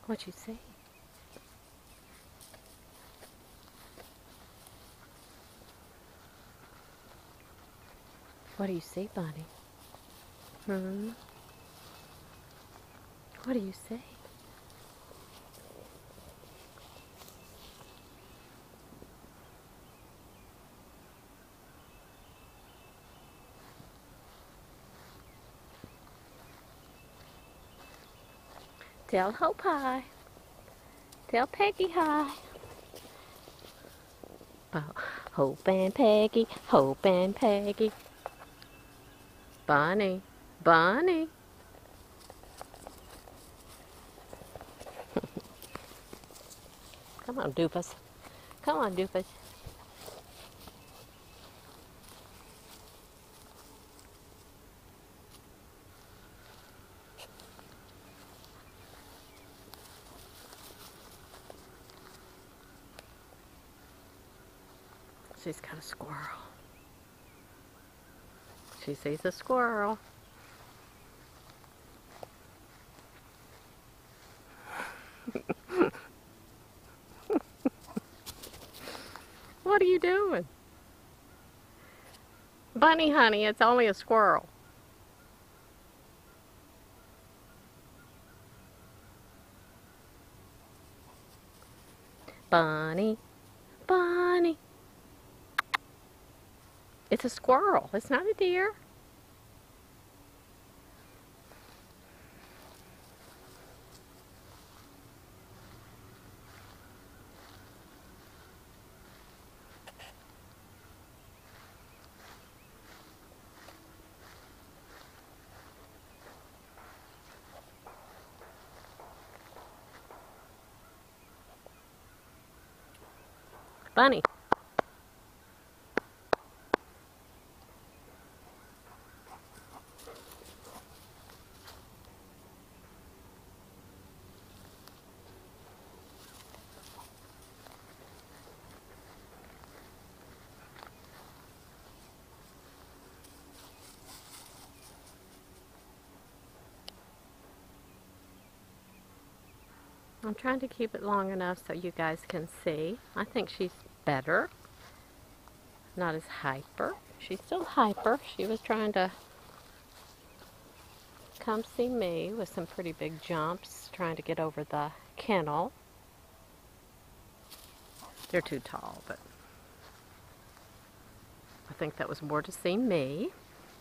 What'd you say? What do you say, Bonnie? What do you say? Tell Hope hi. Tell Peggy hi. Oh, Hope and Peggy, Hope and Peggy. Bonnie, Bonnie. Come on, Doofus. Come on, Doofus. She's got a squirrel. She sees a squirrel. What are you doing? Bunny, honey, it's only a squirrel. Bunny, Bunny. It's a squirrel. It's not a deer. Bunny. I'm trying to keep it long enough so you guys can see. I think she's better. Not as hyper. She's still hyper. She was trying to come see me with some pretty big jumps, trying to get over the kennel. They're too tall, but I think that was more to see me.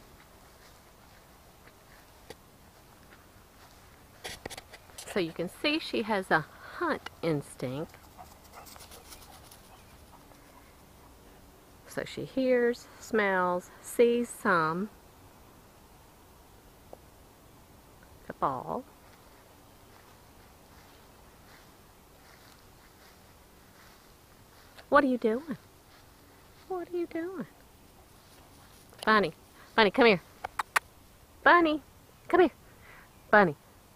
So you can see she has a hunt instinct. So she hears, smells, sees some. The ball. What are you doing? What are you doing? Bunny, Bunny, come here. Bunny, come here. Bunny.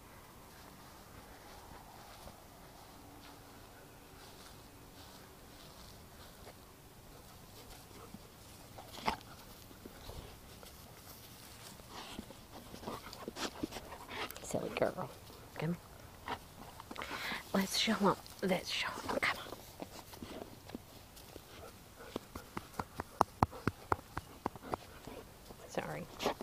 Silly girl. Come here. Let's show them. Let's show them. Come on. Sorry.